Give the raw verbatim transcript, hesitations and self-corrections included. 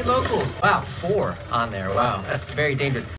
locals. Wow, four on there. Wow, that's very dangerous.